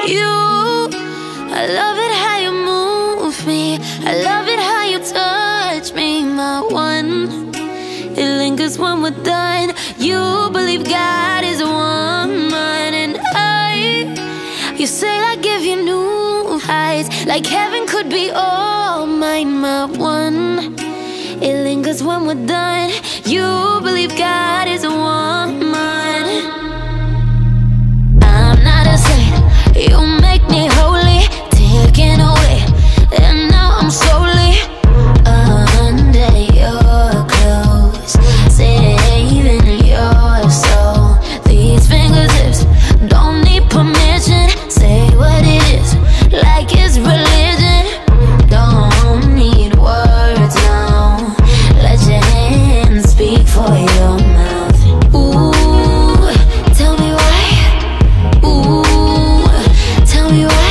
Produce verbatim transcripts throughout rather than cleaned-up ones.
You, I love it how you move me. I love it how you touch me, my one. It lingers when we're done. You believe God is a woman, and I, you say I give you new heights, like heaven could be all mine, my one. It lingers when we're done. You believe God is a woman. I'm not a saint, you make me holy, taken away, and now I'm slowly under your clothes, saving your soul. These fingertips don't need permission. Say what it is, like it's religion. Don't need words now. Let your hands speak for your mouth. Ooh, tell me why. Ooh, tell me why.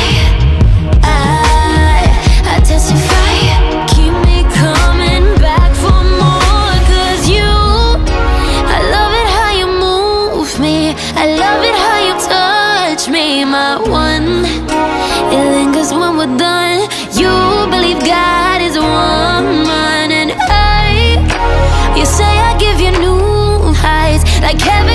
I, I testify. Keep me coming back for more. Cause you, I love it how you move me. I love it how you touch me, my one. It lingers when we're done. You believe God is a woman, and I, you say I give you new heights, like heaven